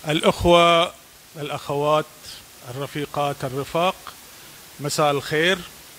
الأخوة، الأخوات، الرفيقات، الرفاق، مساء الخير.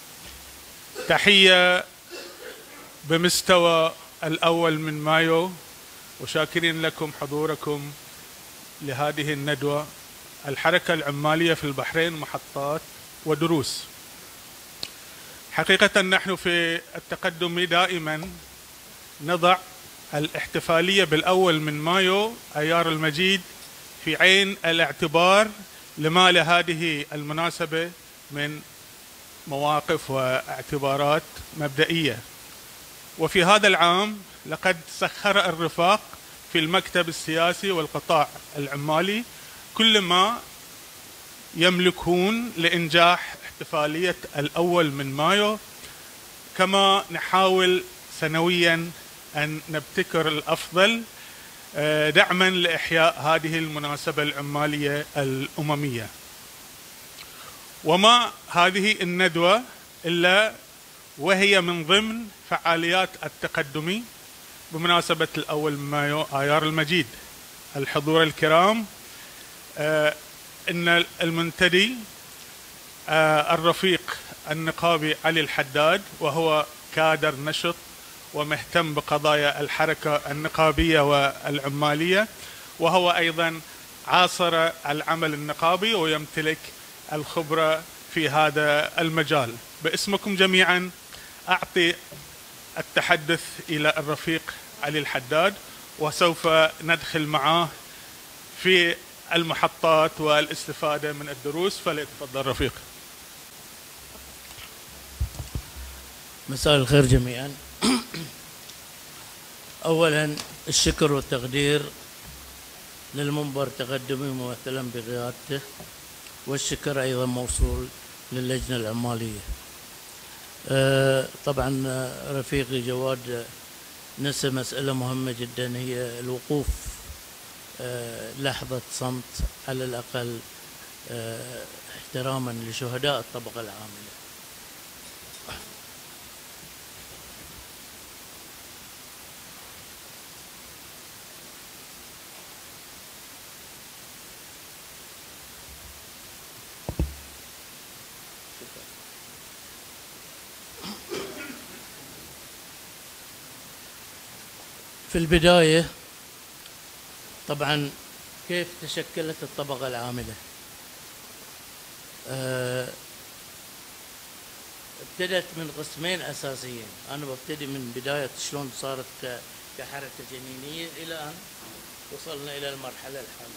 تحية بمستوى الأول من مايو، وشاكرين لكم حضوركم لهذه الندوة. الحركة العمالية في البحرين، محطات ودروس. حقيقة نحن في التقدم دائما نضع الاحتفالية بالأول من مايو أيار المجيد في عين الاعتبار لما لهذه المناسبة من مواقف واعتبارات مبدئية. وفي هذا العام لقد سخر الرفاق في المكتب السياسي والقطاع العمالي كل ما يملكون لإنجاح احتفالية الأول من مايو، كما نحاول سنويا أن نبتكر الأفضل دعما لإحياء هذه المناسبة العمالية الأممية. وما هذه الندوة إلا وهي من ضمن فعاليات التقدم بمناسبة الأول من مايو آيار المجيد. الحضور الكرام، إن المنتدي الرفيق النقابي علي الحداد، وهو كادر نشط ومهتم بقضايا الحركة النقابية والعمالية، وهو أيضا عاصر العمل النقابي ويمتلك الخبرة في هذا المجال. باسمكم جميعا أعطي التحدث إلى الرفيق علي الحداد، وسوف ندخل معه في المحطات والاستفادة من الدروس. فليتفضل رفيق. مساء الخير جميعا. أولا الشكر والتقدير للمنبر التقدمي ممثلا بقيادته، والشكر أيضا موصول للجنة العمالية. طبعا رفيقي جواد نسى مسألة مهمة جدا، هي الوقوف لحظة صمت على الأقل احتراما لشهداء الطبقة العاملة. في البداية طبعا كيف تشكلت الطبقة العاملة؟ ابتدت من قسمين أساسيين. أنا ببتدي من بداية شلون صارت كحركة جنينية إلى أن وصلنا إلى المرحلة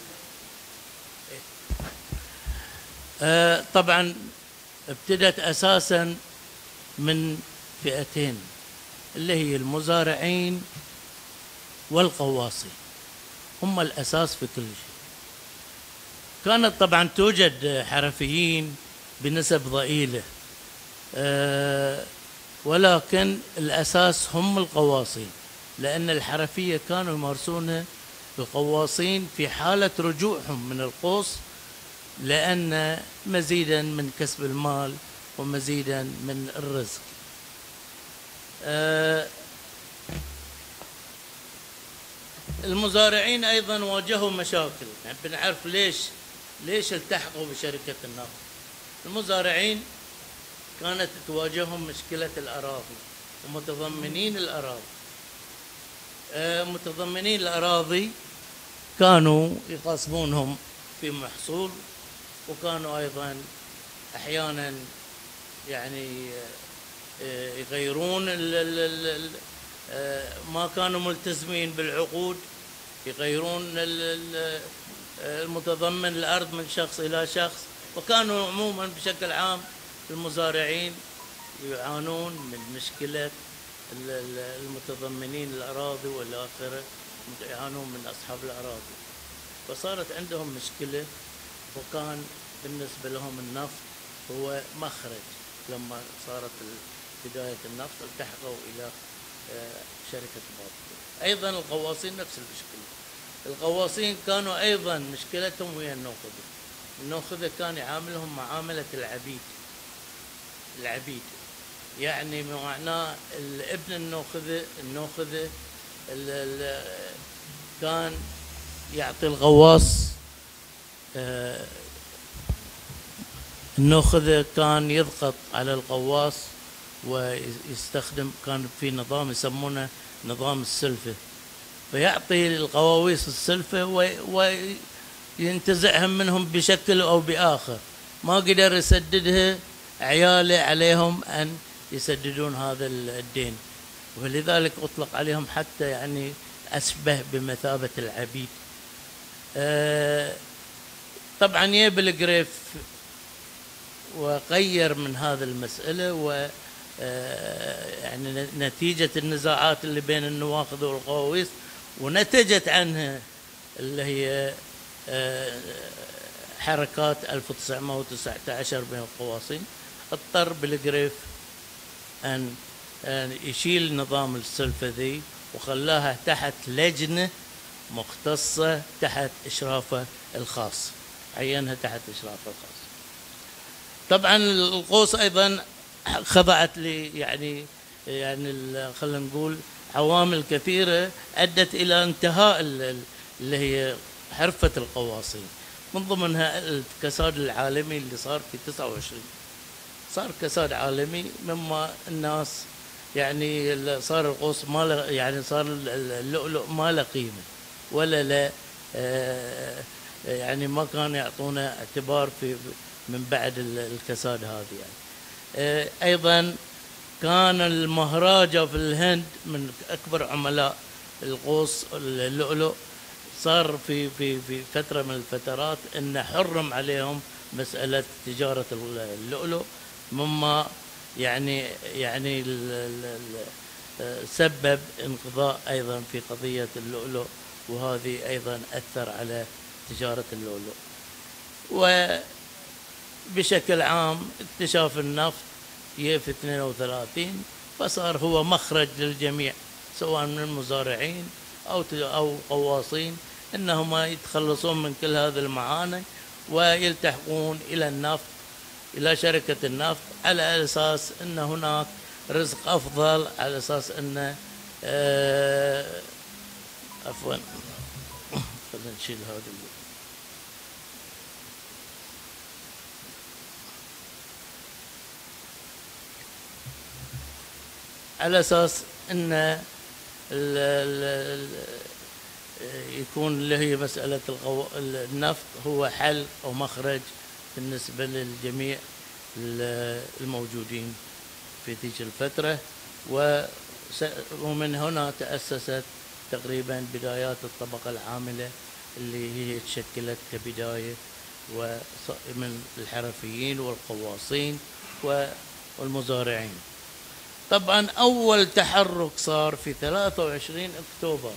الحالية. طبعا ابتدت أساسا من فئتين، اللي هي المزارعين والقواصي، هم الأساس في كل شيء. كانت طبعا توجد حرفيين بنسب ضئيلة، ولكن الأساس هم القواصين، لأن الحرفية كانوا يمارسونها القواصين في حالة رجوعهم من القوس، لأن مزيدا من كسب المال ومزيدا من الرزق. المزارعين أيضا واجهوا مشاكل، يعني بنعرف ليش التحقوا بشركة النفط. المزارعين كانت تواجههم مشكلة الأراضي ومتضمنين الأراضي. متضمنين الأراضي كانوا يغصبونهم في محصول، وكانوا أيضا أحيانا يعني يغيرون ما كانوا ملتزمين بالعقود، يغيرون المتضمن الأرض من شخص إلى شخص. وكانوا عموما بشكل عام المزارعين يعانون من مشكلة المتضمنين الأراضي والآخرة، يعانون من أصحاب الأراضي. فصارت عندهم مشكلة، وكان بالنسبة لهم النفط هو مخرج. لما صارت بداية النفط التحقوا إلى شركة بابكو. أيضا الغواصين نفس المشكلة. الغواصين كانوا أيضا مشكلتهم ويا النوخذة. النوخذة كان يعاملهم معاملة العبيد، يعني معناه ابن النوخذة كان يعطي الغواص النوخذة كان يضغط على القواص ويستخدم، كان في نظام يسمونه نظام السلفة، فيعطي القواويس السلفة وينتزعهم منهم بشكل أو بآخر، ما قدر يسددها، عياله عليهم أن يسددون هذا الدين، ولذلك أطلق عليهم حتى يعني أشبه بمثابة العبيد. طبعا يجيب القريف وغير من هذا المسألة، و يعني نتيجة النزاعات اللي بين النواخذ والقواويس ونتجت عنها اللي هي حركات 1919 بين القواصين، اضطر بالقريف أن يشيل نظام السلفة ذي وخلاها تحت لجنة مختصة تحت إشرافه الخاص، عينها تحت إشرافه الخاص. طبعا القوس أيضا خضعت لي يعني خلينا نقول عوامل كثيرة أدت إلى انتهاء اللي هي حرفة القواصين، من ضمنها الكساد العالمي اللي صار في 29. صار كساد عالمي مما الناس يعني صار القوس ما له، يعني صار اللؤلؤ ما له قيمة ولا له يعني ما كانوا يعطونه اعتبار في من بعد الكساد هذه يعني. أيضا كان المهراجة في الهند من أكبر عملاء القوس اللؤلؤ، صار في فترة من الفترات أن حرم عليهم مسألة تجارة اللؤلؤ، مما يعني سبب انقضاء أيضا في قضية اللؤلؤ، وهذه أيضا أثر على تجارة اللؤلؤ. وبشكل عام اكتشاف النفط في 32 فصار هو مخرج للجميع سواء من المزارعين أو قواصين، إنهم يتخلصون من كل هذه المعاني ويلتحقون إلى النفط، إلى شركة النفط، على أساس أن هناك رزق أفضل، على أساس أن عفوا خلينا نشيل هذا على أساس أن يكون اللي هي مسألة النفط هو حل أو مخرج بالنسبة للجميع الموجودين في تلك الفترة، ومن هنا تأسست تقريبا بدايات الطبقة العاملة اللي هي تشكلت كبداية ومن الحرفيين والقواصين والمزارعين. طبعا أول تحرك صار في 23 أكتوبر،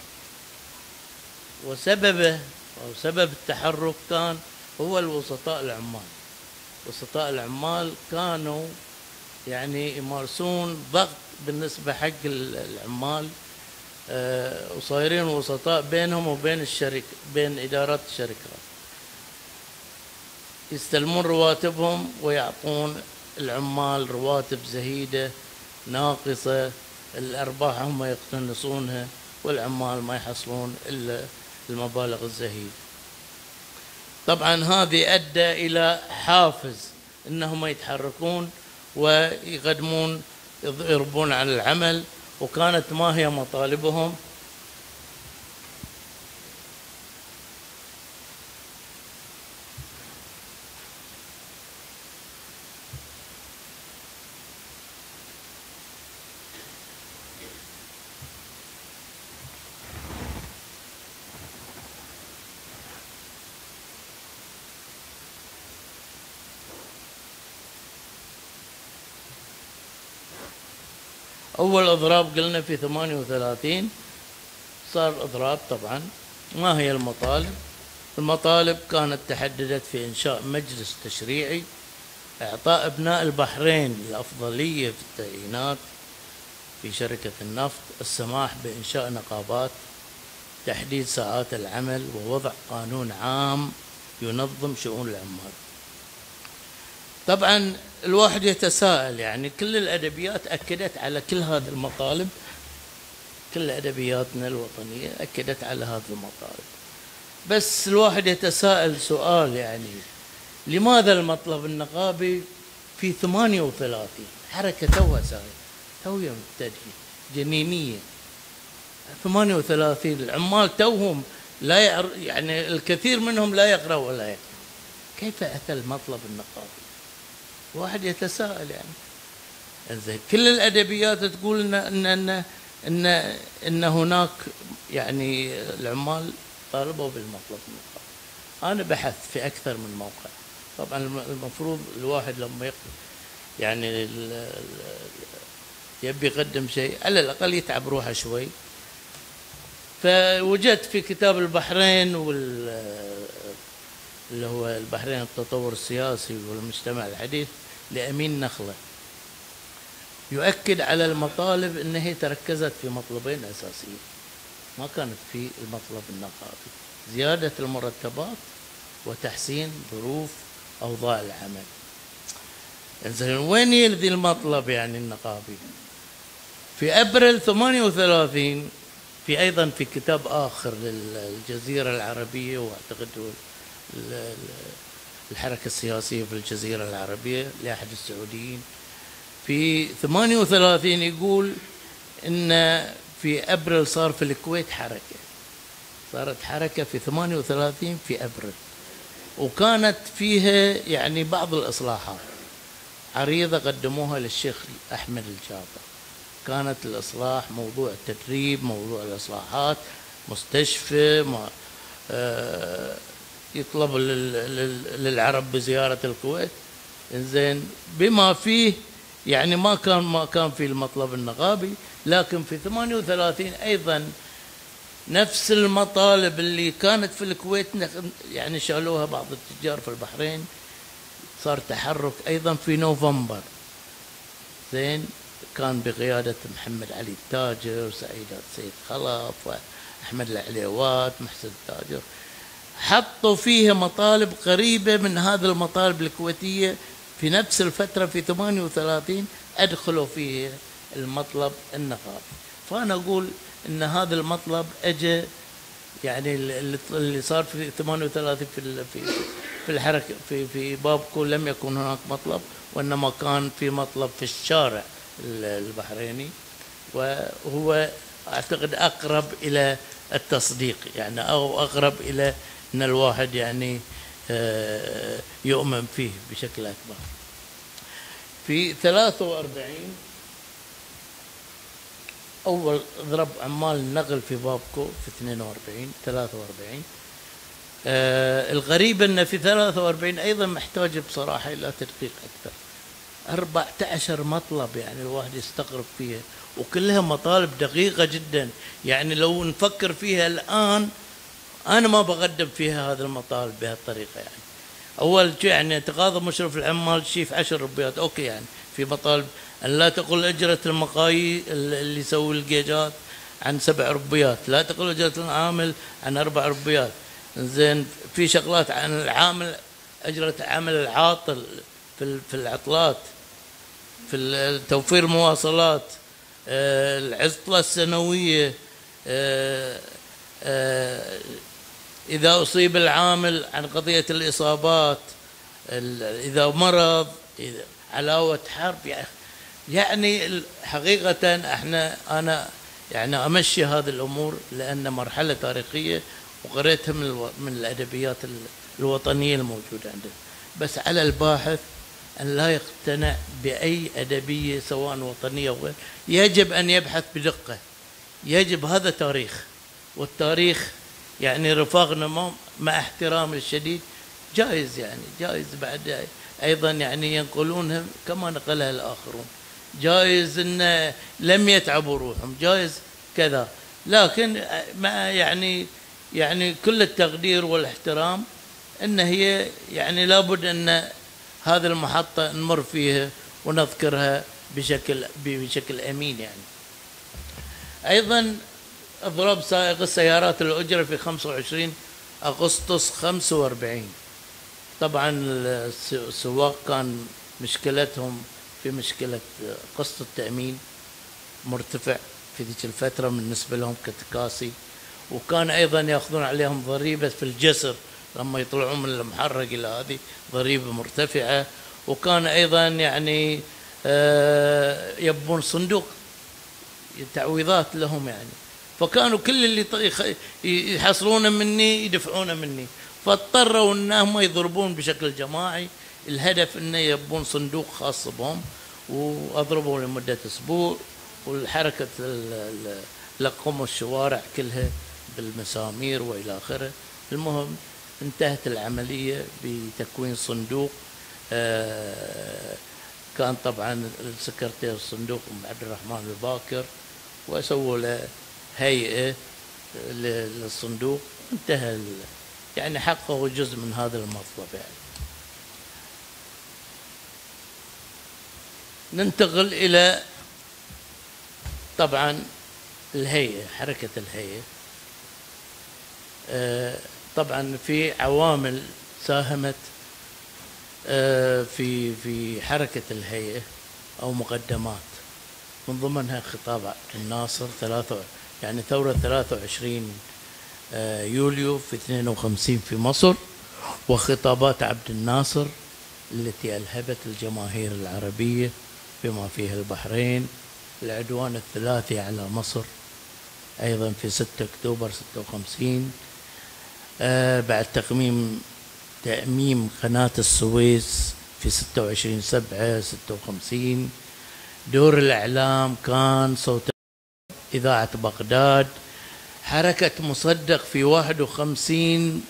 وسببه أو سبب التحرك كان هو الوسطاء العمال. وسطاء العمال كانوا يعني يمارسون ضغط بالنسبة حق العمال، وصايرين وسطاء بينهم وبين بين إدارات الشركات، يستلمون رواتبهم ويعطون العمال رواتب زهيدة ناقصة، الأرباح هم يقتنصونها والعمال ما يحصلون إلا المبالغ الزهيدة. طبعا هذه أدى إلى حافز إنهم يتحركون ويقدمون يربون على العمل. وكانت ما هي مطالبهم؟ أول إضراب قلنا في 38 صار إضراب. طبعا ما هي المطالب؟ المطالب كانت تحددت في إنشاء مجلس تشريعي، إعطاء أبناء البحرين الأفضلية في التعيينات في شركة النفط، السماح بإنشاء نقابات، تحديد ساعات العمل، ووضع قانون عام ينظم شؤون العمال. طبعا الواحد يتساءل، يعني كل الأدبيات أكدت على كل هذه المطالب، كل أدبياتنا الوطنية أكدت على هذه المطالب. بس الواحد يتساءل سؤال يعني لماذا المطلب النقابي في 38 حركة توها مبتدئة جنينية 38 العمال توهم لا يعني الكثير منهم لا يقرأ ولا يكتب، كيف أتى المطلب النقابي؟ واحد يتساءل يعني. إنزين كل الأدبيات تقول إن هناك يعني العمال طالبوا بالمطلب النقابي. أنا بحثت في أكثر من موقع، طبعا المفروض الواحد لما يعني يبي يقدم شيء على الأقل يتعب روحه شوي. فوجدت في كتاب البحرين اللي هو البحرين التطور السياسي والمجتمع الحديث لأمين نخلة، يؤكد على المطالب أنها تركزت في مطلبين أساسيين ما كانت في المطلب النقابي: زيادة المرتبات وتحسين ظروف أوضاع العمل. إنزين وين يلذي المطلب يعني النقابي؟ في أبريل 38 في أيضا في كتاب آخر للجزيرة العربية، وأعتقد الحركة السياسية في الجزيرة العربية لأحد السعوديين، في 38 يقول إن في أبريل صار في الكويت صارت حركة في 38 في أبريل، وكانت فيها يعني بعض الإصلاحات عريضة قدموها للشيخ أحمد الجابر. كانت الإصلاح موضوع التدريب، موضوع الإصلاحات، مستشفى يطلب للعرب بزيارة الكويت. إنزين بما فيه يعني ما كان في المطلب النقابي، لكن في 38 أيضا نفس المطالب اللي كانت في الكويت يعني شالوها بعض التجار في البحرين. صار تحرك أيضا في نوفمبر، زين كان بقيادة محمد علي التاجر، سيد خلف، وأحمد العليوات، محسن التاجر، حطوا فيها مطالب قريبة من هذه المطالب الكويتية. في نفس الفترة في 38 أدخلوا فيه المطلب النقابي. فأنا أقول إن هذا المطلب أجى يعني اللي صار في 38 في الحركة في بابكو لم يكن هناك مطلب، وإنما كان في مطلب في الشارع البحريني، وهو أعتقد أقرب إلى التصديق يعني، أو أقرب إلى أن الواحد يعني يؤمن فيه بشكل أكبر. في 43 أول ضرب عمال النقل في بابكو في 42 43. الغريب أن في 43 أيضا محتاج بصراحة إلى تدقيق أكثر. 14 مطلب يعني الواحد يستغرب فيها، وكلها مطالب دقيقة جدا. يعني لو نفكر فيها الآن أنا ما بقدم فيها هذه المطالب بهالطريقة. يعني أول شيء يعني تقاضى مشرف العمال شيء في 10 ربيات، أوكي، يعني في مطالب أن لا تقل أجرة المقايي اللي يسوي الجيجات عن 7 ربيات، لا تقل أجرة العامل عن 4 ربيات. زين في شغلات عن العامل، أجرة عمل العاطل في العطلات، في توفير المواصلات، العطلة السنوية، إذا أصيب العامل عن قضية الإصابات، إذا مرض، إذا علاوة حرب. يعني حقيقة أنا يعني أمشي هذه الأمور لأن مرحلة تاريخية وقريتها من الأدبيات الوطنية الموجودة عندنا. بس على الباحث أن لا يقتنع بأي أدبية سواء وطنية أو غير، يجب أن يبحث بدقة. يجب، هذا تاريخ، والتاريخ يعني رفاقنا مع احترام الشديد جائز، يعني جائز بعد أيضا يعني ينقلونها كما نقلها الآخرون، جائز أن لم يتعبوا روحهم، جائز كذا، لكن مع يعني كل التقدير والاحترام أن هي يعني لابد أن هذه المحطة نمر فيها ونذكرها بشكل أمين. يعني أيضا اضراب سائق السيارات الأجرة في 25 أغسطس 45. طبعا السواق كان مشكلتهم في مشكلة قسط التأمين مرتفع في ذيك الفترة بالنسبة لهم كتكاسي، وكان أيضا يأخذون عليهم ضريبة في الجسر لما يطلعون من المحرق إلى هذه ضريبة مرتفعة. وكان أيضا يعني يبون صندوق تعويضات لهم يعني، فكانوا كل اللي يحصلونه مني يدفعونه مني، فاضطروا انهم يضربون بشكل جماعي. الهدف انه يبون صندوق خاص بهم، واضربوا لمده اسبوع، والحركه لقموا الشوارع كلها بالمسامير والى اخره. المهم انتهت العمليه بتكوين صندوق. كان طبعا السكرتير الصندوق عبد الرحمن الباكر، وسووا له هيئه للصندوق. انتهى يعني حققوا جزء من هذا المطلب يعني. ننتقل إلى طبعا الهيئة، حركة الهيئة. طبعا في عوامل ساهمت في حركة الهيئة أو مقدمات، من ضمنها خطاب عبد الناصر يعني ثورة 23 يوليو في 52 في مصر، وخطابات عبد الناصر التي ألهبت الجماهير العربية بما فيها البحرين، العدوان الثلاثي على مصر أيضا في 6 أكتوبر 56، بعد تأميم قناة السويس في 26/7/56. دور الإعلام كان صوت إذاعة بغداد. حركة مصدق في 51،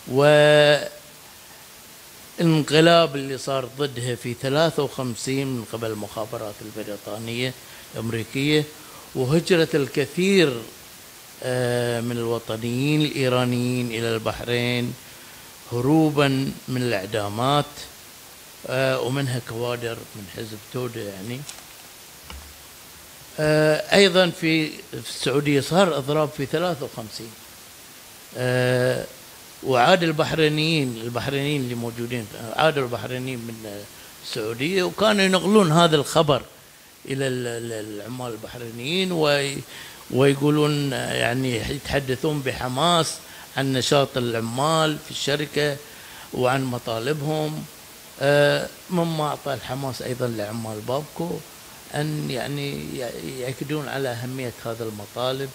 والانقلاب اللي صار ضدها في 53 من قبل المخابرات البريطانية الأمريكية، وهجرة الكثير من الوطنيين الإيرانيين إلى البحرين هروبا من الإعدامات، ومنها كوادر من حزب توده يعني. أيضا في السعودية صار إضراب في 53، وعاد البحرينيين اللي موجودين، عادوا البحرينيين من السعودية وكانوا ينقلون هذا الخبر إلى العمال البحرينيين، ويقولون يعني يتحدثون بحماس عن نشاط العمال في الشركة وعن مطالبهم، مما أعطى الحماس أيضا لعمال بابكو أن يعني يأكدون على أهمية هذا المطالب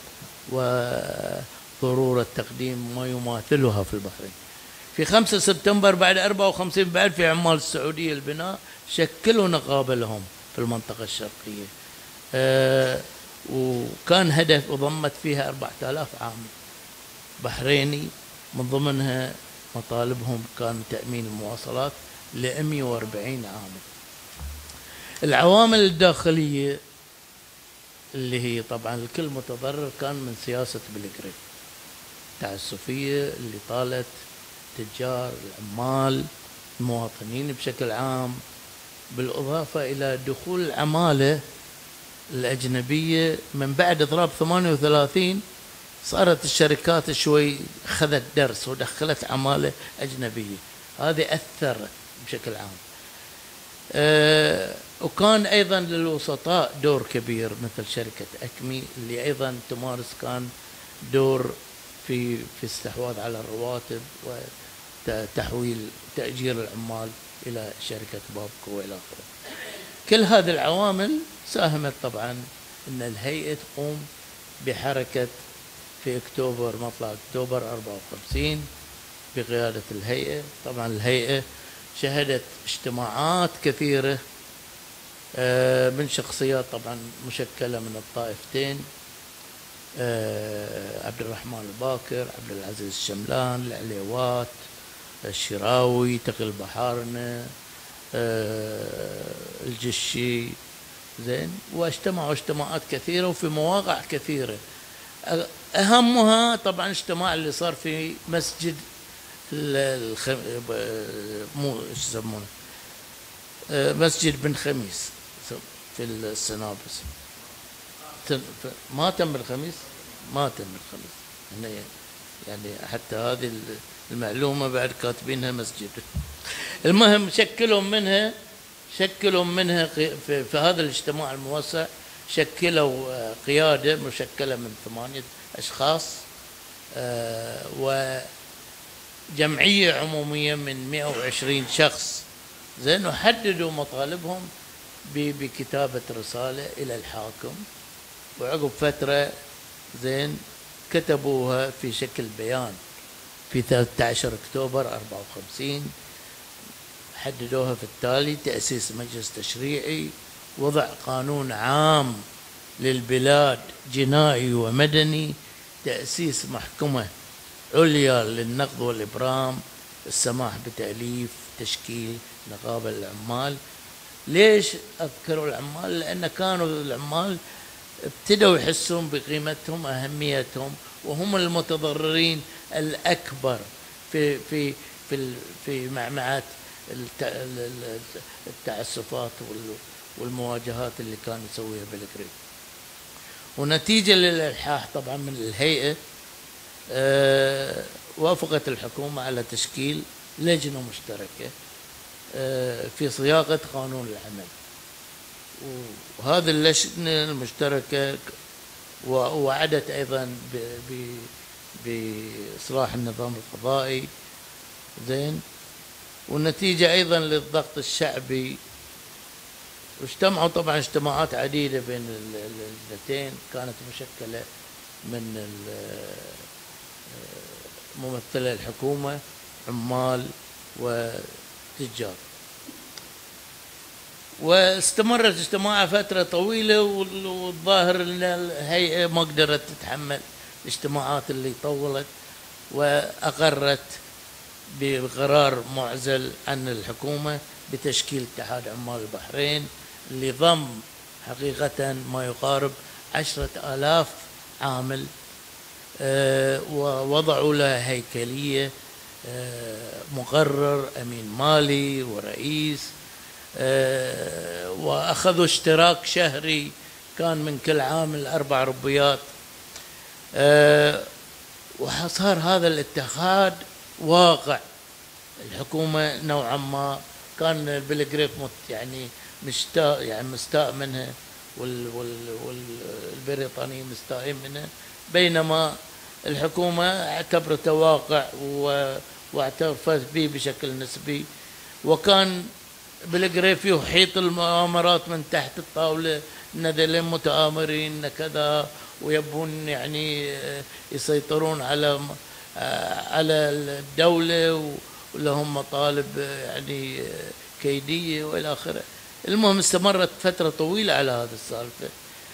وضرورة تقديم ما يماثلها في البحرين. في 5 سبتمبر بعد 54 بعد في عمال السعودية البناء شكلوا نقابة لهم في المنطقة الشرقية، وكان هدف وضمت فيها 4000 عامل بحريني، من ضمنها مطالبهم كان تأمين المواصلات ل 140 عامل. العوامل الداخلية اللي هي طبعا الكل متضرر كان من سياسة بلغريف التعسفية اللي طالت التجار، العمال، المواطنين بشكل عام، بالإضافة إلى دخول العمالة الأجنبية من بعد إضراب 38. صارت الشركات شوي أخذت درس ودخلت عمالة أجنبية، هذه أثرت بشكل عام. وكان أيضا للوسطاء دور كبير مثل شركة أكمي اللي أيضا تمارس كان دور في استحواذ على الرواتب وتحويل تأجير العمال إلى شركة بابكو وإلى آخره. كل هذه العوامل ساهمت طبعا أن الهيئة تقوم بحركة في أكتوبر، مطلع أكتوبر 54 بقيادة الهيئة. طبعا الهيئة شهدت اجتماعات كثيرة من شخصيات طبعا مشكلة من الطائفتين، عبد الرحمن الباكر، عبد العزيز الشملان، العليوات، الشراوي، تقي البحارنة، الجشي، زين. واجتمعوا اجتماعات كثيرة وفي مواقع كثيرة، أهمها طبعا اجتماع اللي صار في مسجد مو ايش يسمونه، مسجد بن خميس في السنابس. ما تم الخميس، هنا يعني حتى هذه المعلومة بعد كاتبينها مسجد. المهم شكلوا منها في هذا الاجتماع الموسع، شكلوا قيادة مشكلة من 8 أشخاص وجمعية عمومية من 120 شخص، زين، وحددوا مطالبهم بكتابة رسالة إلى الحاكم، وعقب فترة زين كتبوها في شكل بيان في 13 أكتوبر 54. حددوها في التالي: تأسيس مجلس تشريعي، وضع قانون عام للبلاد جنائي ومدني، تأسيس محكمة عليا للنقض والإبرام، السماح بتأليف تشكيل نقابة العمال. ليش أذكروا العمال؟ لأن كانوا العمال ابتدوا يحسون بقيمتهم، أهميتهم، وهم المتضررين الأكبر في معمعة التعسفات والمواجهات اللي كان يسويها بلغريف. ونتيجة للإلحاح طبعا من الهيئة، وافقت الحكومة على تشكيل لجنة مشتركة في صياغة قانون العمل. وهذه اللجنة المشتركة وعدت أيضا بإصلاح النظام القضائي، زين. والنتيجة أيضا للضغط الشعبي، واجتمعوا طبعا اجتماعات عديدة بين اللجنتين، كانت مشكلة من ممثلة الحكومة، عمال وتجار. واستمرت اجتماعها فترة طويلة، والظاهر ان الهيئة ما قدرت تتحمل الاجتماعات اللي طولت، وأقرت بقرار معزل عن الحكومة بتشكيل اتحاد عمال البحرين، اللي ضم حقيقة ما يقارب 10,000 عامل، ووضعوا له هيكلية، مقرر، أمين مالي، ورئيس، وأخذوا اشتراك شهري كان من كل عامل 4 روبيات. وصار هذا الاتحاد واقع. الحكومة نوعا ما كان بلغريف يعني مستاء منها، والبريطانيين مستائين منها، بينما الحكومة اعتبرته واقع واعترفت به بشكل نسبي. وكان بلغريف يحيط المؤامرات من تحت الطاولة، ان ذلين متآمرين كذا ويبون يعني يسيطرون على الدولة، ولهم مطالب يعني كيدية والى اخره. المهم استمرت فترة طويلة على هذه السالفة.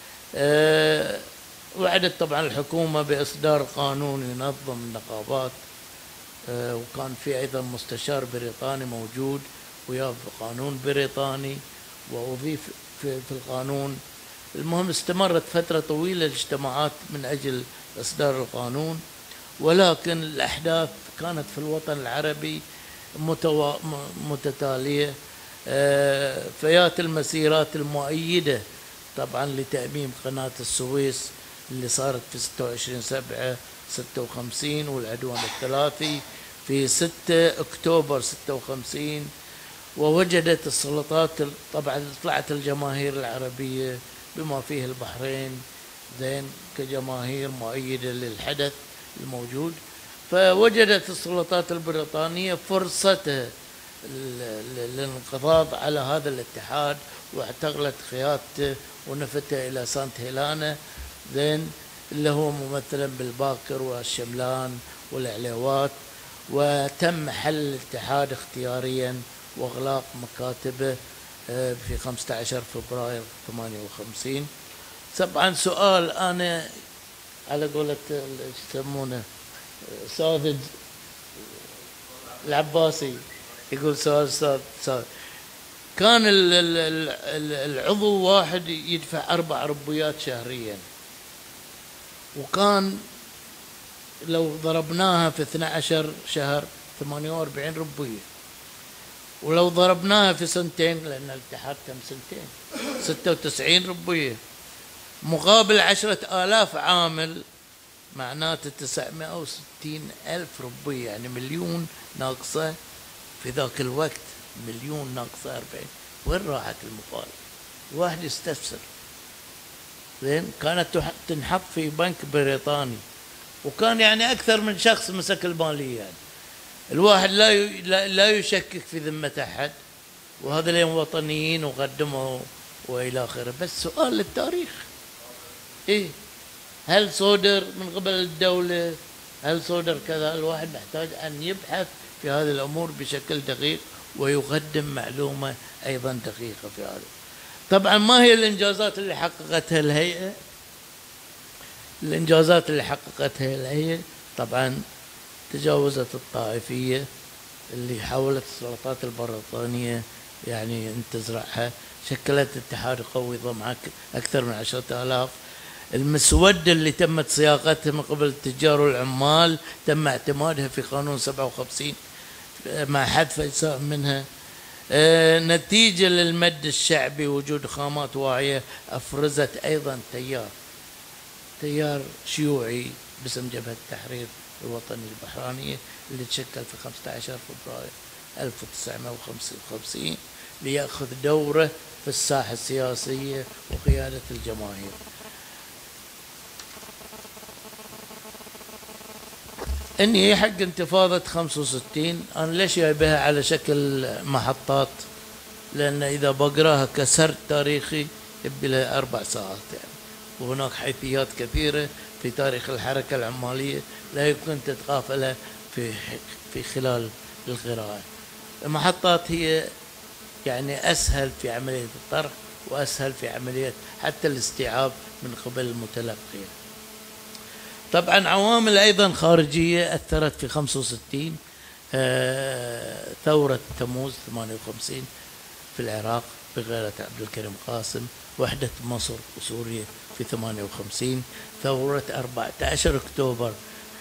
وعدت طبعا الحكومة بإصدار قانون ينظم النقابات، وكان في أيضا مستشار بريطاني موجود وياه قانون بريطاني وأضيف في القانون. المهم استمرت فترة طويلة الاجتماعات من أجل إصدار القانون، ولكن الأحداث كانت في الوطن العربي متتالية. فيات المسيرات المؤيدة طبعا لتأميم قناة السويس اللي صارت في 26/7/56، والعدوان الثلاثي في 6 أكتوبر 56. ووجدت السلطات طبعا طلعت الجماهير العربية بما فيه البحرين زين كجماهير مؤيدة للحدث الموجود، فوجدت السلطات البريطانية فرصتها للانقضاض على هذا الاتحاد، واعتقلت قيادته ونفته إلى سانت هيلانا زين، اللي هو ممثلا بالباكر والشملان والعليوات. وتم حل الاتحاد اختياريا واغلاق مكاتبه في 15 فبراير 58. طبعا سؤال انا على قولة يسمونه ساذج العباسي، يقول سؤال ساذج. كان العضو واحد يدفع 4 روبيات شهريا، وكان لو ضربناها في 12 شهر 48 روبية، ولو ضربناها في سنتين لأن الاتحاد تم سنتين 96 روبية، مقابل 10,000 عامل معناته 960,000 روبية، يعني مليون ناقصة في ذاك الوقت، مليون ناقصة 40. وين راحت المقابل؟ الواحد يستفسر. زين كانت تنحط في بنك بريطاني، وكان يعني أكثر من شخص مسك المالية. يعني الواحد لا يشكك في ذمة أحد، وهذا اليوم وطنيين وقدموا وإلى آخره. بس سؤال للتاريخ، إيه هل صدر من قبل الدولة؟ هل صدر كذا؟ الواحد محتاج أن يبحث في هذه الأمور بشكل دقيق ويقدم معلومة أيضا دقيقة في هذا. طبعا ما هي الإنجازات اللي حققتها الهيئة؟ الإنجازات اللي حققتها الهيئة طبعا تجاوزت الطائفية اللي حاولت السلطات البريطانية يعني أن تزرعها، شكلت اتحاد قوي ضم أكثر من 10,000. المسودة اللي تمت صياغتها من قبل التجار والعمال تم اعتمادها في قانون 57 مع حذف أجزاء منها. نتيجة للمد الشعبي وجود خامات واعية أفرزت أيضا تيار شيوعي باسم جبهة التحرير الوطني البحرانية اللي تشكل في 15 فبراير 1955 ليأخذ دوره في الساحة السياسية وقيادة الجماهير. اني حق انتفاضة 65 انا ليش جايبها على شكل محطات؟ لان اذا بقراها كسرد تاريخي يبي لها 4 ساعات يعني، وهناك حيثيات كثيرة في تاريخ الحركة العمالية لا يمكن تتغافلها في خلال القراءة. المحطات هي يعني أسهل في عملية الطرح وأسهل في عملية حتى الاستيعاب من قبل المتلقي. طبعا عوامل أيضا خارجية أثرت في 65. ثورة تموز 58 في العراق بقيادة عبد الكريم قاسم، وحدة مصر وسوريا في 58، ثورة 14 أكتوبر،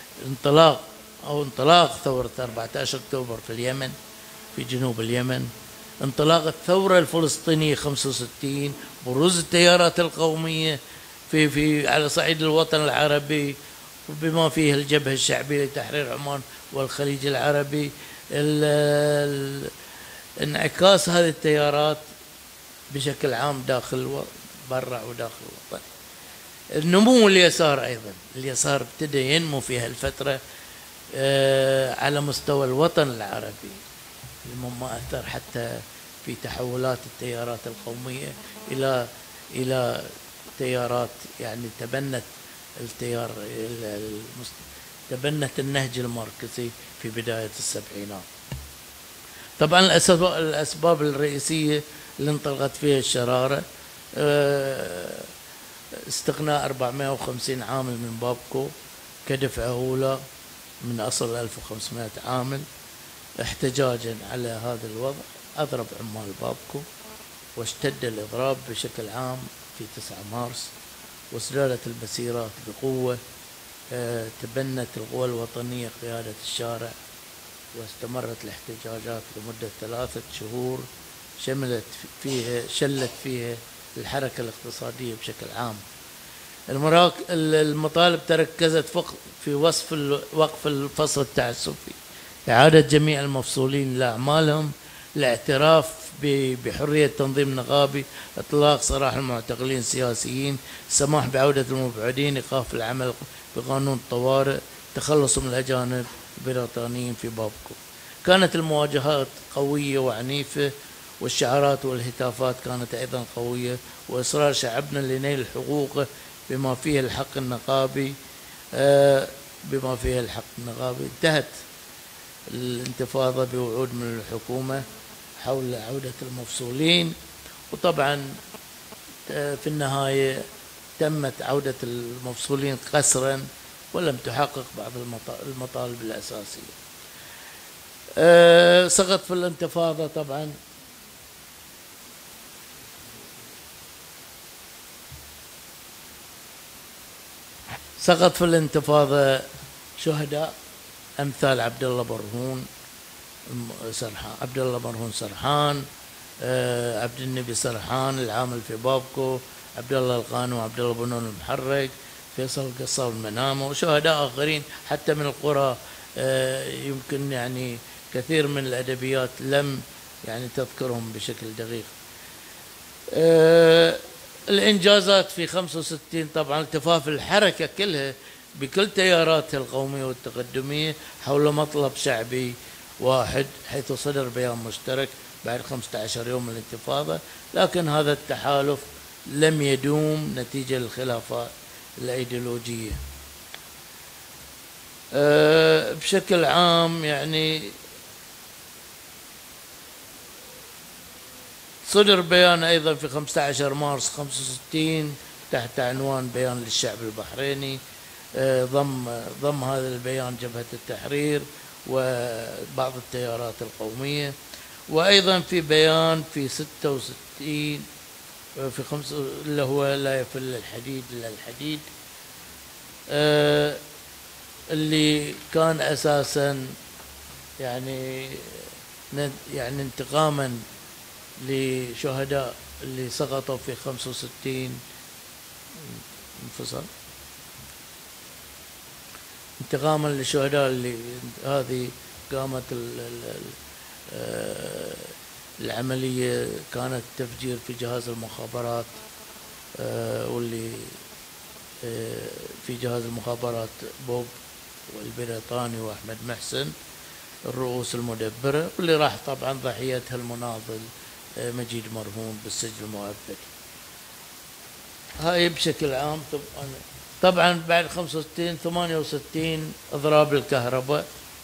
انطلاق ثورة 14 أكتوبر في اليمن في جنوب اليمن، انطلاق الثورة الفلسطينية 65، بروز التيارات القومية في على صعيد الوطن العربي وبما فيه الجبهة الشعبية لتحرير عمان والخليج العربي، انعكاس هذه التيارات بشكل عام داخل برا وداخل الوطن. النمو اليسار أيضا، اليسار ابتدى ينمو في هالفترة على مستوى الوطن العربي، مما أثر حتى في تحولات التيارات القومية إلى تيارات يعني تبنت النهج الماركسي في بداية السبعينات. طبعا الأسباب الرئيسية اللي انطلقت فيها الشرارة، استغناء 450 عامل من بابكو كدفعة أولى من أصل 1500 عامل. احتجاجا على هذا الوضع أضرب عمال بابكو واشتد الإضراب بشكل عام في 9 مارس، وازدادت المسيرات بقوة. تبنت القوى الوطنية قيادة الشارع، واستمرت الاحتجاجات لمدة 3 شهور شلت فيها الحركة الاقتصادية بشكل عام. المطالب تركزت في وقف الفصل التعسفي، إعادة جميع المفصولين لأعمالهم، الاعتراف بحرية تنظيم نقابي، إطلاق سراح المعتقلين السياسيين، السماح بعودة المبعدين، إيقاف العمل بقانون الطوارئ، تخلص من الأجانب البريطانيين في بابكو. كانت المواجهات قوية وعنيفة، والشعارات والهتافات كانت أيضا قوية، وإصرار شعبنا لنيل حقوقه بما فيه الحق النقابي. انتهت الانتفاضة بوعود من الحكومة حول عودة المفصولين، وطبعا في النهاية تمت عودة المفصولين قسرا ولم تحقق بعض المطالب الأساسية. سقط في الانتفاضة طبعا شهداء أمثال عبد الله برهون سرحان، عبد النبي سرحان العامل في بابكو، عبد الله القانو، عبد الله بنون المحرق، فيصل قصاب المنامة، وشهداء آخرين حتى من القرى. يمكن يعني كثير من الأدبيات لم يعني تذكرهم بشكل دقيق. الإنجازات في 65 طبعا التفاف الحركة كلها بكل تياراتها القومية والتقدمية حول مطلب شعبي واحد، حيث صدر بيان مشترك بعد 15 يوم من الانتفاضة، لكن هذا التحالف لم يدوم نتيجة للخلافات الأيديولوجية. بشكل عام يعني صدر بيان أيضا في 15 مارس 65 تحت عنوان بيان للشعب البحريني، ضم هذا البيان جبهة التحرير وبعض التيارات القومية. وأيضا في بيان في 66 في اللي هو لا يفل الحديد إلا الحديد، اللي كان أساسا يعني انتقاما لشهداء اللي سقطوا في 65 انفصل، انتقاما للشهداء اللي هذه قامت العملية كانت تفجير في جهاز المخابرات، واللي في جهاز المخابرات بوب والبريطاني وأحمد محسن الرؤوس المدبرة، واللي راح طبعا ضحيتها المناضل مجيد مرهون بالسجن المؤبد. هاي بشكل عام. طبعا بعد 65 68 اضراب الكهرباء،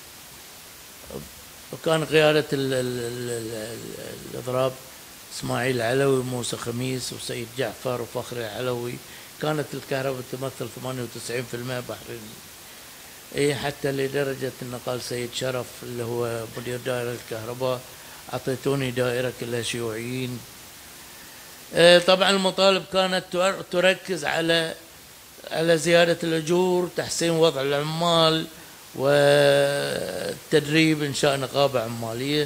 وكان قيادة الاضراب اسماعيل علوي وموسى خميس وسيد جعفر وفخر العلوي. كانت الكهرباء تمثل 98% بحريني، حتى لدرجة ان قال سيد شرف اللي هو مدير دائرة الكهرباء اعطيتوني دائرة كلها شيوعيين. طبعا المطالب كانت تركز على زيادة الأجور، تحسين وضع العمال، والتدريب، إنشاء نقابة عمالية.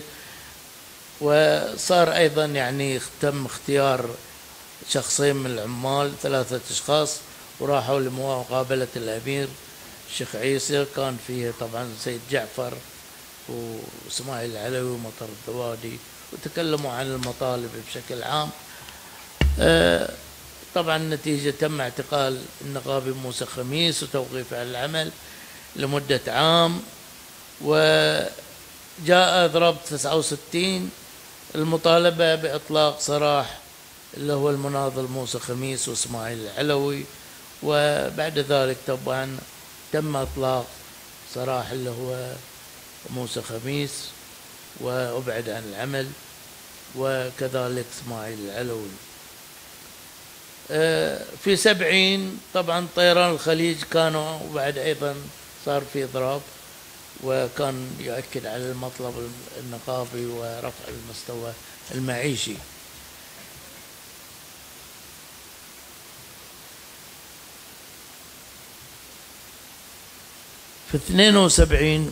وصار أيضا يعني تم اختيار شخصين من العمال، 3 أشخاص، وراحوا لمقابلة الأمير الشيخ عيسى، كان فيه طبعا سيد جعفر واسماعيل العلوي ومطر الذوادي، وتكلموا عن المطالب بشكل عام. طبعا النتيجة تم اعتقال النقابي موسى خميس وتوقيفه عن العمل لمدة عام. وجاء إضراب 69 المطالبة بإطلاق سراح اللي هو المناضل موسى خميس واسماعيل العلوي، وبعد ذلك طبعا تم إطلاق سراح اللي هو موسى خميس وأبعد عن العمل، وكذلك اسماعيل العلوي. في 70 طبعا طيران الخليج كانوا، وبعد أيضا صار في إضراب، وكان يؤكد على المطلب النقابي ورفع المستوى المعيشي. في 72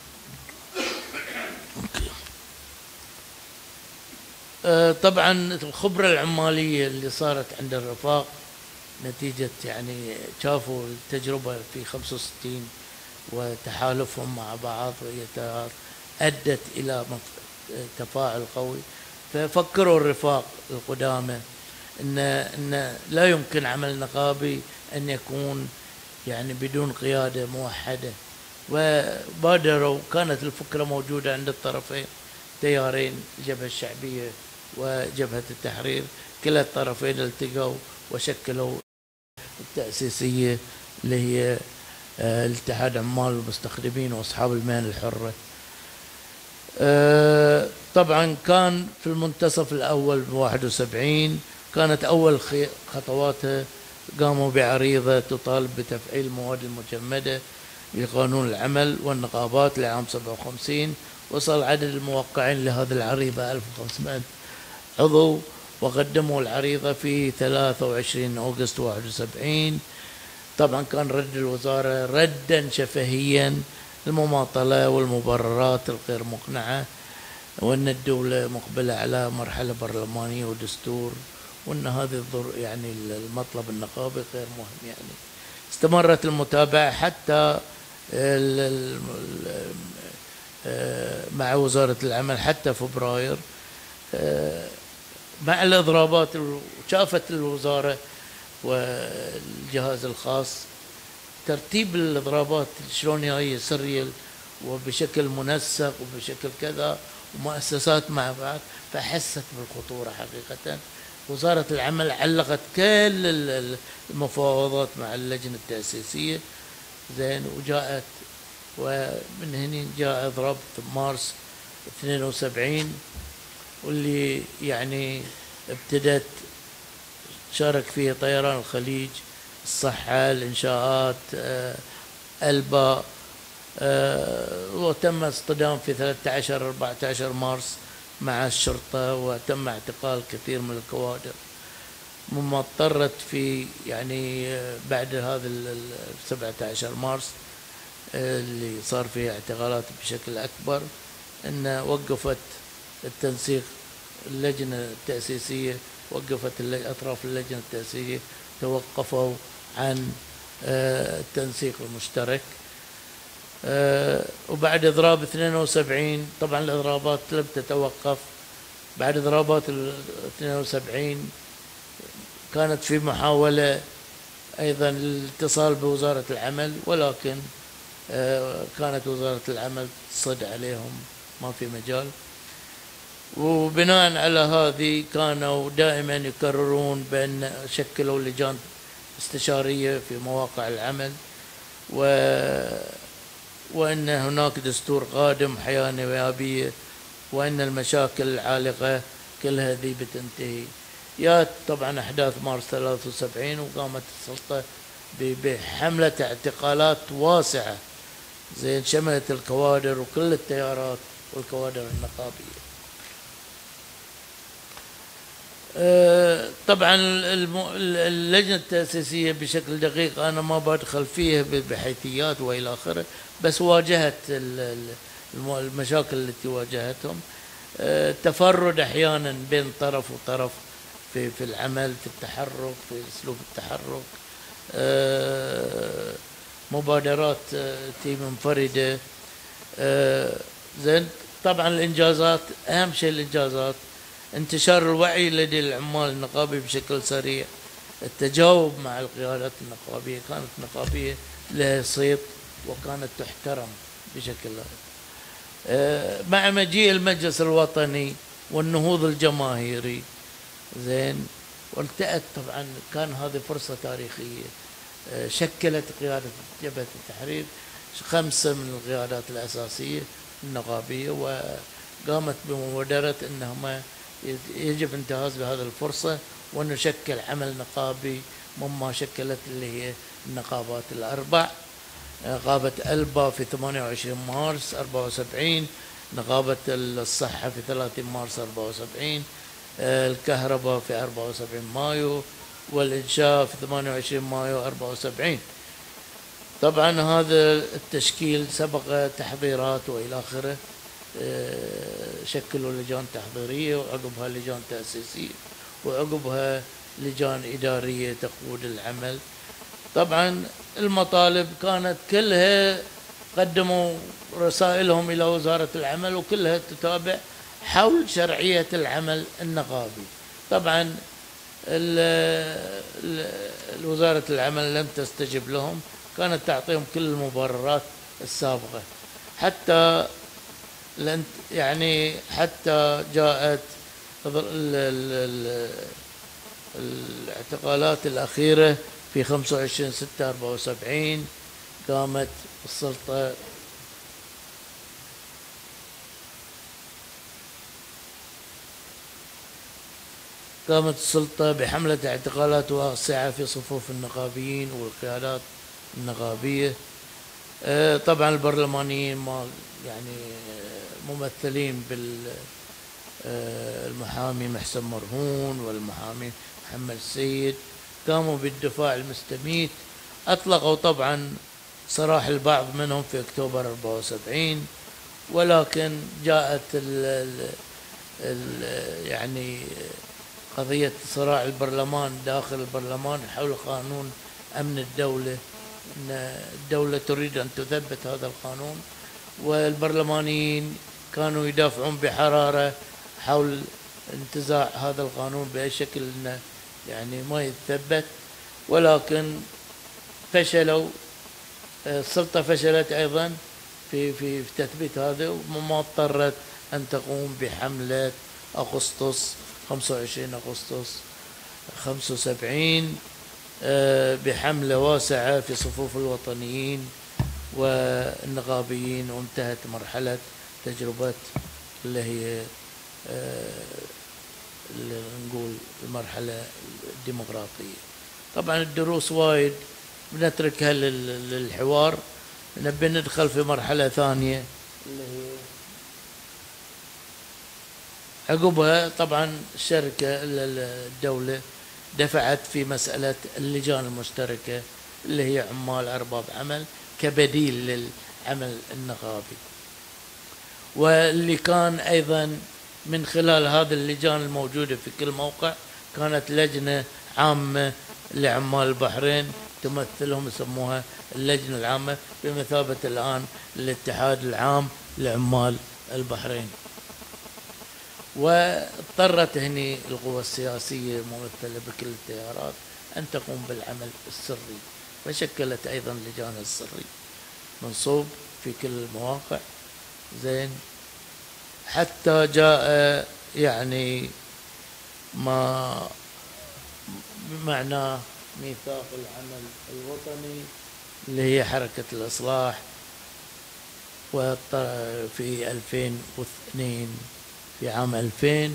طبعا الخبرة العمالية اللي صارت عند الرفاق نتيجة يعني شافوا التجربة في 65 وتحالفهم مع بعض أدت إلى تفاعل قوي، ففكروا الرفاق القدامى إن لا يمكن عمل نقابي أن يكون يعني بدون قيادة موحدة، وبادروا. كانت الفكرة موجودة عند الطرفين، تيارين، الجبهة الشعبية وجبهة التحرير، كلا الطرفين التقوا وشكلوا التأسيسية اللي هي الاتحاد عمال المستخدمين وأصحاب المهن الحرة. طبعا كان في المنتصف الأول ب 71 كانت أول خطواتها، قاموا بعريضة تطالب بتفعيل المواد المجمدة بقانون العمل والنقابات لعام 57. وصل عدد الموقعين لهذه العريضة 1500 عضو، وقدموا العريضة في 23 أغسطس 71. طبعا كان رد الوزارة ردا شفهيا المماطلة والمبررات الغير مقنعة، وأن الدولة مقبلة على مرحلة برلمانية ودستور، وأن هذه يعني المطلب النقابي غير مهم. يعني استمرت المتابعة حتى مع وزارة العمل حتى فبراير مع الإضرابات. شافت الوزارة والجهاز الخاص ترتيب الإضرابات شلون هي سريال وبشكل منسق وبشكل كذا ومؤسسات مع بعض، فحست بالخطورة حقيقة. وزارة العمل علقت كل المفاوضات مع اللجنة التأسيسية، زين، وجاءت، ومن هنا جاء إضراب مارس 72 واللي يعني ابتدت شارك فيه طيران الخليج، الصحة، الإنشاءات، ألبا، وتم اصطدام في 13-14 مارس مع الشرطة، وتم اعتقال كثير من الكوادر، مما اضطرت في يعني بعد هذا 17 مارس اللي صار فيه اعتقالات بشكل أكبر، أن وقفت التنسيق. اللجنة التأسيسية وقفت، أطراف اللجنة التأسيسية توقفوا عن التنسيق المشترك. وبعد إضراب 72 طبعا الإضرابات لم تتوقف. بعد إضرابات 72 كانت في محاولة أيضا الاتصال بوزارة العمل، ولكن كانت وزارة العمل تصد عليهم، ما في مجال. وبناء على هذه كانوا دائما يكررون بأن شكلوا لجان استشارية في مواقع العمل، وأن هناك دستور قادم، حياة نيابية، وأن المشاكل العالقة كلها ذي بتنتهي. يا طبعا أحداث مارس 73 وقامت السلطة بحملة اعتقالات واسعة، زين، شملت الكوادر وكل التيارات والكوادر النقابية. طبعا اللجنة التأسيسية بشكل دقيق أنا ما بدخل فيها بحيثيات وإلى آخره، بس واجهت المشاكل التي واجهتهم، تفرد أحيانا بين طرف وطرف في العمل، في التحرك، في أسلوب التحرك، مبادرات منفردة، زين. طبعا الإنجازات، أهم شيء الإنجازات، انتشار الوعي لدى العمال النقابي بشكل سريع، التجاوب مع القيادات النقابية، كانت نقابية لها صيت وكانت تحترم بشكل مع مجيء المجلس الوطني والنهوض الجماهيري، زين، والتأت. طبعا كان هذه فرصة تاريخية، شكلت قيادة جبهة التحرير 5 من القيادات الأساسية النقابية، وقامت بمبادرة أنهم يجب انتهاز بهذه الفرصة وأن نشكل عمل نقابي مما شكلت اللي هي النقابات الأربع. نقابة ألبا في 28 مارس 74، نقابة الصحة في 30 مارس 74، الكهرباء في 74 مايو، والإنشاء في 28 مايو 74. طبعا هذا التشكيل سبق تحضيرات وإلى آخره، شكلوا لجان تحضيرية وعقبها لجان تأسيسية وعقبها لجان إدارية تقود العمل. طبعا المطالب كانت كلها، قدموا رسائلهم إلى وزارة العمل وكلها تتابع حول شرعية العمل النقابي. طبعا وزارة العمل لم تستجب لهم، كانت تعطيهم كل المبررات السابقة، حتى يعني حتى جاءت الاعتقالات الأخيرة في 25/6/74. قامت السلطة بحملة اعتقالات واسعة في صفوف النقابيين والقيادات النقابية. طبعا البرلمانيين ما يعني ممثلين بالمحامي محسن مرهون والمحامي محمد السيد قاموا بالدفاع المستميت. أطلقوا طبعا سراح البعض منهم في أكتوبر 74، ولكن جاءت يعني قضية صراع البرلمان داخل البرلمان حول قانون أمن الدولة، أن الدولة تريد أن تثبت هذا القانون، والبرلمانيين كانوا يدافعون بحرارة حول انتزاع هذا القانون بأي شكل أنه يعني ما يتثبت، ولكن فشلوا السلطة فشلت أيضا في تثبيت هذا، وما اضطرت أن تقوم بحملة أغسطس 25 أغسطس 75 بحملة واسعة في صفوف الوطنيين والنقابيين، وانتهت مرحلة تجربة اللي هي اللي نقول المرحلة الديمقراطية. طبعا الدروس وايد بنتركها للحوار، نبي ندخل في مرحلة ثانية اللي هي عقبها. طبعا الشركة الدولة دفعت في مسألة اللجان المشتركة اللي هي عمال أرباب عمل كبديل للعمل النقابي، واللي كان أيضا من خلال هذه اللجان الموجودة في كل موقع كانت لجنة عامة لعمال البحرين تمثلهم، يسموها اللجنة العامة، بمثابة الآن الاتحاد العام لعمال البحرين. واضطرت هني القوى السياسية الممثلة بكل التيارات أن تقوم بالعمل السري، فشكلت أيضا لجان السري منصوب في كل المواقع. زين، حتى جاء يعني ما بمعنى ميثاق العمل الوطني اللي هي حركة الإصلاح، في 2002 في عام 2000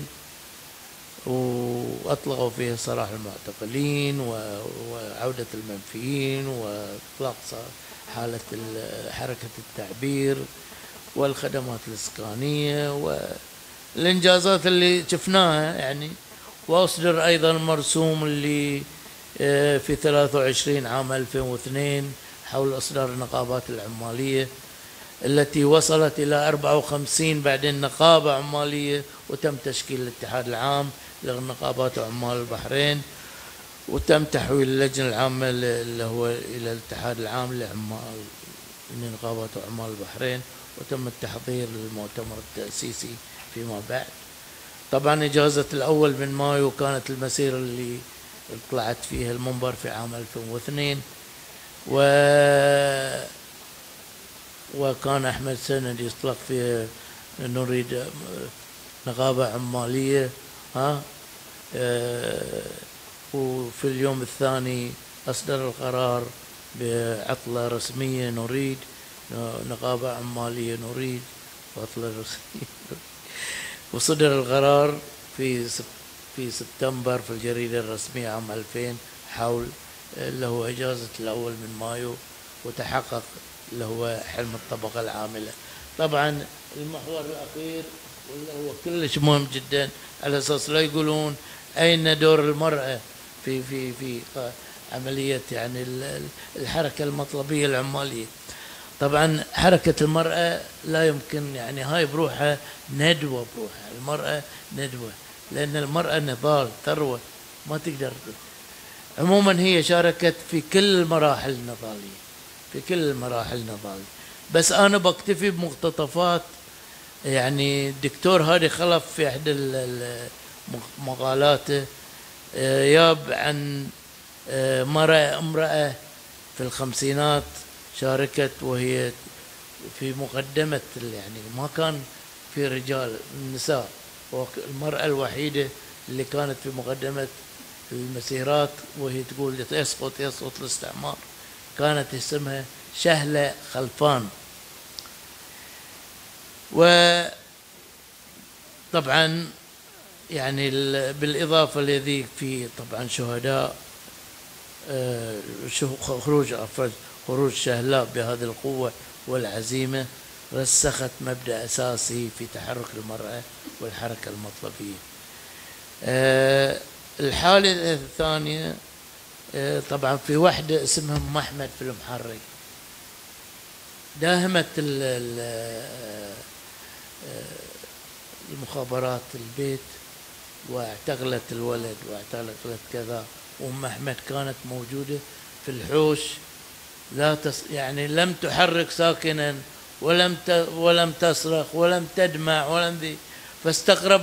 وأطلقوا فيه سراح المعتقلين وعودة المنفيين وإطلاق حالة حركة التعبير والخدمات الإسكانية والإنجازات اللي شفناها يعني. وأصدر أيضا مرسوم اللي في 23 عام 2002 حول إصدار النقابات العمالية التي وصلت إلى 54 بعدين نقابة عمالية، وتم تشكيل الاتحاد العام للنقابات وعمال البحرين، وتم تحويل اللجنة العامة اللي هو إلى الاتحاد العام لعمال نقابات وعمال البحرين، وتم التحضير للمؤتمر التأسيسي فيما بعد. طبعا إجازة الأول من مايو كانت المسيرة اللي طلعت فيها المنبر في عام 2002 وكان أحمد سند يطلق فيها نريد نقابة عمالية وفي اليوم الثاني أصدر القرار بعطلة رسمية، نريد نقابة عمالية، نريد عطلة رسمية. وصدر القرار في سبتمبر في الجريدة الرسمية عام 2000 حول اللي هو إجازة الأول من مايو، وتحقق اللي هو حلم الطبقة العاملة. طبعا المحور الأخير واللي هو كلش مهم جدا، على أساس لا يقولون أين دور المرأة في عملية يعني الحركة المطلبية العمالية. طبعا حركة المرأة لا يمكن يعني هاي بروحها ندوة، بروحها المرأة ندوة، لأن المرأة نضال ثروة ما تقدر. عموما هي شاركت في كل المراحل النضالية، في كل المراحل النضالية. بس أنا بكتفي بمقتطفات. يعني الدكتور هادي خلف في أحد مقالاته ياب عن امرأة في الخمسينات شاركت، وهي في مقدمة يعني ما كان في رجال، النساء، والمرأة الوحيدة اللي كانت في مقدمة المسيرات، وهي تقول يسقط الاستعمار. كانت اسمها شهلة خلفان. وطبعا يعني بالإضافة لذيك في طبعا شهداء خروج شهلاء بهذه القوة والعزيمة رسخت مبدأ أساسي في تحرك المرأة والحركة المطلبية. الحالة الثانية طبعا في وحدة اسمها أم أحمد في المحرق، داهمت المخابرات البيت واعتقلت الولد واعتقلت كذا. وأم أحمد كانت موجودة في الحوش، يعني لم تحرك ساكنا ولم تصرخ ولم تدمع ولم ذي. فاستغرب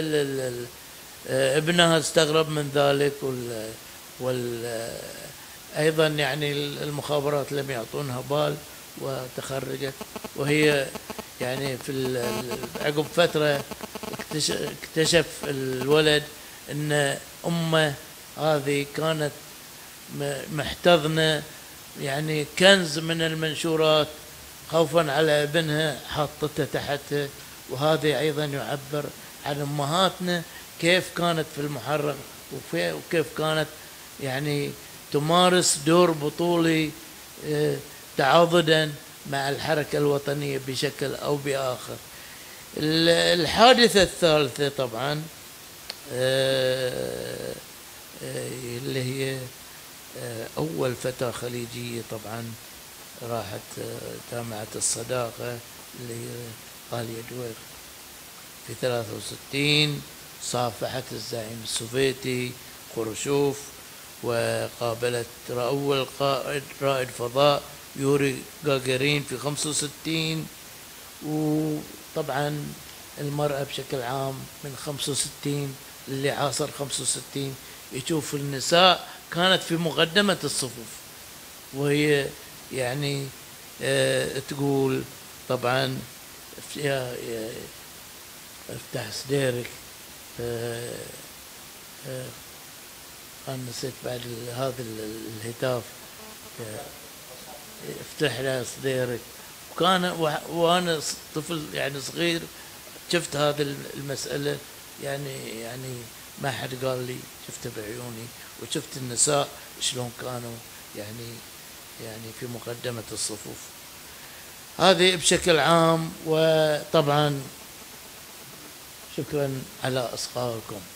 ابنها، استغرب من ذلك، أيضا يعني المخابرات لم يعطونها بال وتخرجت، وهي يعني عقب فترة اكتشف الولد أن أمه هذه كانت محتضنة يعني كنز من المنشورات، خوفا على ابنها حاطته تحتها. وهذا أيضا يعبر عن أمهاتنا كيف كانت في المحرر، وكيف كانت يعني تمارس دور بطولي تعاضدا مع الحركة الوطنية بشكل أو بآخر. الحادثة الثالثة طبعا اللي هي أول فتاة خليجية طبعا راحت جامعة الصداقة اللي هي غالية دوير في 63، صافحت الزعيم السوفيتي خروشوف، وقابلت أول رائد فضاء يوري غاغارين في 65. وطبعا المرأة بشكل عام من 65 اللي عاصر 65 يشوف النساء كانت في مقدمة الصفوف، وهي يعني تقول طبعا افتح صديرك، أنا نسيت بعد هذا الهتاف، افتح لها صديرك. وأنا طفل يعني صغير شفت هذه المسألة، يعني ما حد قال لي، شفته بعيوني، وشفت النساء شلون كانوا يعني في مقدمة الصفوف. هذه بشكل عام. وطبعا شكرا على إصغائكم.